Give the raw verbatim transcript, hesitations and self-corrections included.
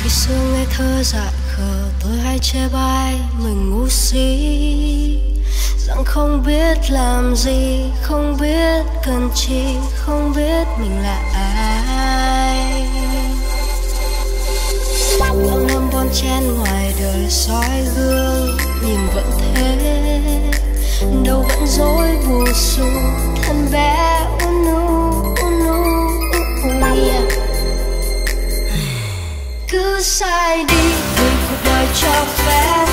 khi xưa ngây thơ dại khờ tôi hay chê bai mình ngu si, rằng không biết làm gì, không biết cần chi, không biết mình là ai. Bao năm bon chen ngoài đời soi gương nhìn vẫn thế, đâu vẫn dối buồn xù thân bé unu unu yeah. Cứ sai đi vì cuộc đời cho phép